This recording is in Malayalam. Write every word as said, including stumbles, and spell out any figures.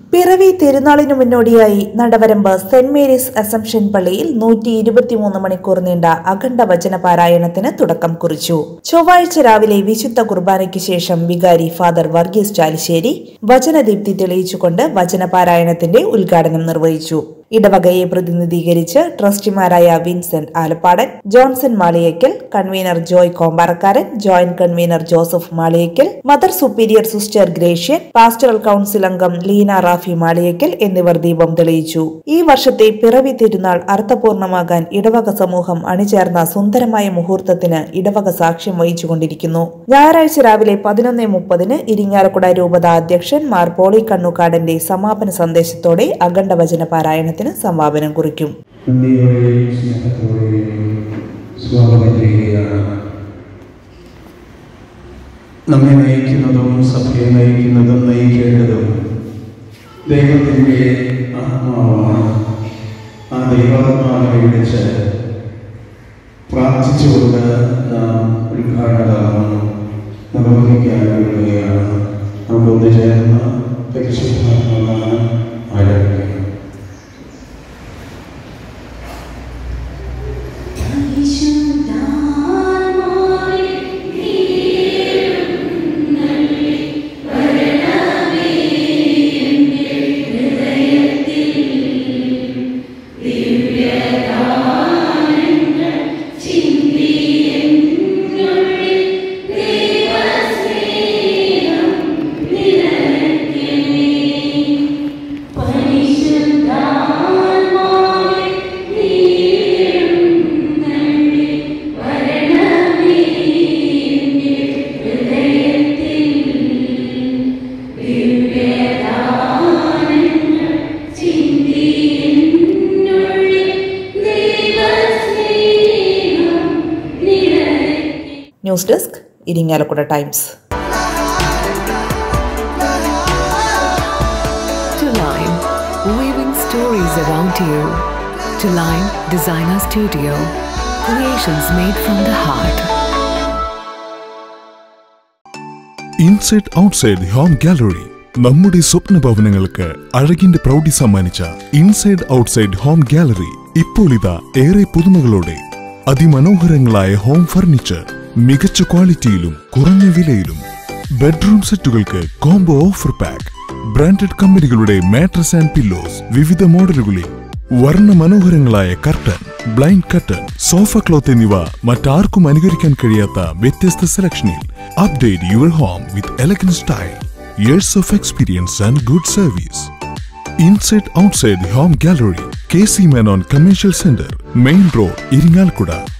പിറവി തിരുനാളിനു മുന്നോടിയായി നടവരമ സെന്റ് മേരീസ് അസംഷൻ പള്ളിയിൽ നൂറ്റി ഇരുപത്തിമൂന്ന് മണിക്കൂർ നീണ്ട അഖണ്ഡ വചന പാരായണത്തിന് തുടക്കം കുറിച്ചു. ചൊവ്വാഴ്ച രാവിലെ വിശുദ്ധ കുർബാനയ്ക്ക് ശേഷം വികാരി ഫാദർ വർഗീസ് ചാലിശ്ശേരി വചനദീപ്തി തെളിയിച്ചുകൊണ്ട് വചന പാരായണത്തിന്റെ ഉദ്ഘാടനം നിർവഹിച്ചു. ഇടവകയെ പ്രതിനിധീകരിച്ച് ട്രസ്റ്റിമാരായ Vincent Alappadan, Johnson Maliyekkal, convener Joy Kombarakkaran, joint convener Joseph Maliyekkal, Mother Superior Sister Gratian, pastoral council അംഗം ലീന റാഫി മാളിയേക്കൽ എന്നിവർ ദീപം തെളിയിച്ചു. ഈ വർഷത്തെ പിറവി തിരുനാൾ അർത്ഥപൂർണമാകാൻ ഇടവക സമൂഹം അണിചേർന്ന സുന്ദരമായ മുഹൂർത്തത്തിന് ഇടവക സാക്ഷ്യം വഹിച്ചുകൊണ്ടിരിക്കുന്നു. ഞായറാഴ്ച രാവിലെ പതിനൊന്ന് മുപ്പതിന് ഇരിങ്ങാലക്കുട രൂപത അധ്യക്ഷൻ മാർ പോളി കണ്ണൂക്കാടന്റെ സമാപന സന്ദേശത്തോടെ അഖണ്ഡ വചന പാരായണ സമാപനം കുറിക്കും. നമ്മെ നയിക്കുന്നതും സഭയെ നയിക്കുന്നതും നയിക്കേണ്ടതും ദൈവത്തിൻ്റെ ആത്മാവാണ്. ആ ദൈവാത്മാവിനെ വിളിച്ച് പ്രാർത്ഥിച്ചുകൊണ്ട് നാം ഉദ്ഘാടനം നിർവഹിക്കാനുള്ളതാണ്. നമുക്ക് ഒന്ന് ചേർന്ന് പരിശുദ്ധാത്മാവാണ് ആരാധിക്കുക. News desk, Irinjalakuda Times. To Line, weaving stories around you. To Line Designer Studio, creations made from the heart. Inside outside home gallery, നമ്മുടെ സ്വപ്ന ഭവനങ്ങൾക്ക് അഴകിന്റെ പ്രൗഢി സമ്മാനിച്ച ഇൻസൈഡ് ഔട്ട്സൈഡ് ഹോം ഗാലറി ഇപ്പോൾ ഇതാ ഏറെ പുതുമകളോടെ. അതിമനോഹരങ്ങളായ ഹോം ഫർണിച്ചർ മികച്ച ക്വാളിറ്റിയിലും കുറഞ്ഞ വിലയിലും. ബെഡ്റൂം സെറ്റുകൾക്ക് കോംബോ ഓഫർ പാക്ക്. ബ്രാൻഡഡ് കമ്പനികളുടെ മാട്രസ് ആൻഡ് പില്ലോസ് വിവിധ മോഡലുകളിൽ. വർണ്ണ മനോഹരങ്ങളായ curtain, blind curtain, sofa cloth എന്നിവ മറ്റാർക്കും അനുകരിക്കാൻ കഴിയാത്ത വ്യത്യസ്ത സെലക്ഷനിൽ. Update your home with elegant style. Years of experience and good service. Inside outside home gallery, K C Menon Commercial Center, Main Road, Iringalkuda.